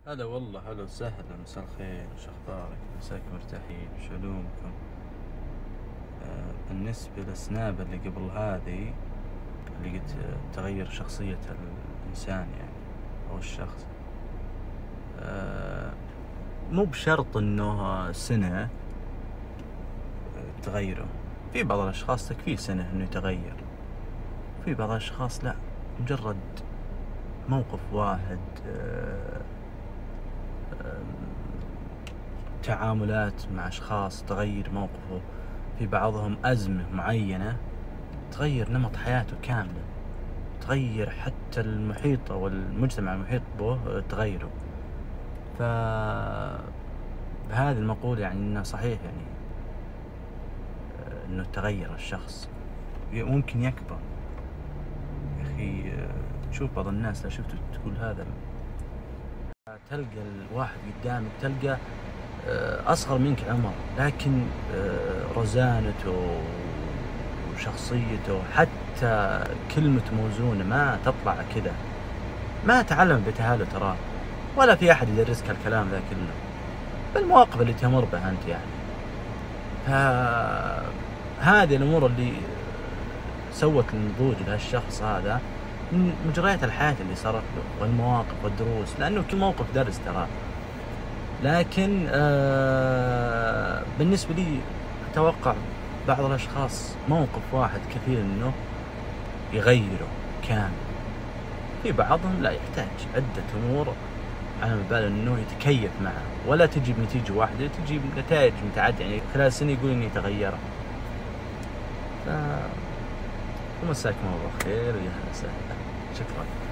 هلا والله، هلا وسهلا، مساء الخير، وش اخبارك؟ مساكم مرتاحين، وش علومكم؟ بالنسبة للسناب اللي قبل هذه، اللي قلت تغير شخصية الإنسان يعني أو الشخص. مو بشرط إنه سنة تغيره. في بعض الأشخاص تكفيه سنة إنه يتغير، في بعض الأشخاص لا، مجرد موقف واحد، تعاملات مع أشخاص تغير موقفه. في بعضهم أزمة معينة تغير نمط حياته كاملة، تغير حتى المحيط أو المجتمع المحيط به تغيره. فبهذه المقولة يعني إنه صحيح، يعني إنه تغير الشخص ممكن يكبر. يا أخي تشوف بعض الناس، لا شفت تقول هذا، تلقى الواحد قدامك تلقى أصغر منك عمر، لكن رزانته وشخصيته حتى كلمة موزونة ما تطلع كذا، ما تعلم بتهاله تراه، ولا في أحد يدرسك الكلام ذا كله بالمواقف اللي تمر بها أنت يعني. فهذه الأمور اللي سوت النضوج لهالشخص هذا من مجريات الحياة اللي صارت له والمواقف والدروس، لأنه كل موقف درس تراه. لكن بالنسبة لي أتوقع بعض الأشخاص موقف واحد كثير إنه يغيره كامل. في بعضهم لا، يحتاج عدة أمور على بال إنه يتكيف معه، ولا تجي بنتيجة واحدة، تجي بنتائج متعددة، يعني خلال سنة يقول إني تغيره. ومساكم الله خير، ويا هلا وسهلا، شكرا.